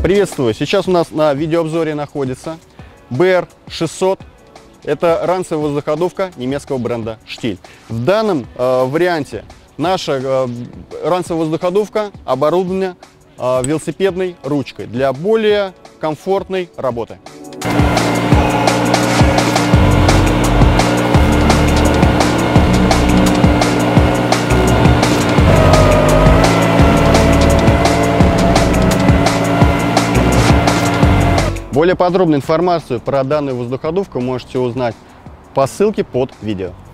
Приветствую! Сейчас у нас на видеообзоре находится BR600. Это ранцевая воздуходувка немецкого бренда Stihl. В данном варианте наша ранцевая воздуходувка оборудована велосипедной ручкой для более комфортной работы. Более подробную информацию про данную воздуходувку можете узнать по ссылке под видео.